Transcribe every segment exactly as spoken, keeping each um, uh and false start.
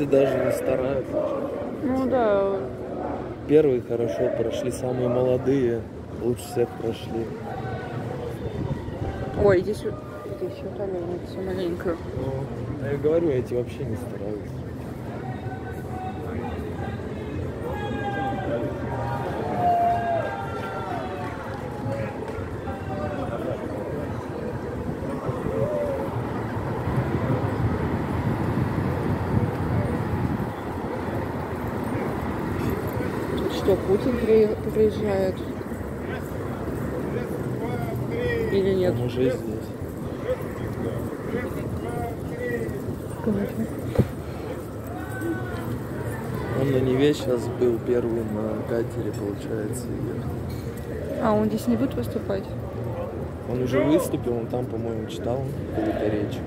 даже не стараются. Ну да. Первые хорошо прошли, самые молодые лучше всех прошли. Ой, здесь, здесь еще удаляется маленько. Ну, я говорю, эти вообще не стараются. Что, Путин при, приезжает? Или нет? Он уже здесь. Он на Неве сейчас был первый на катере, получается, ехал. А, он здесь не будет выступать? Он уже выступил, он там, по-моему, читал какую-то речь.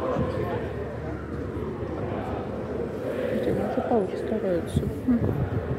Где же Пауч старается?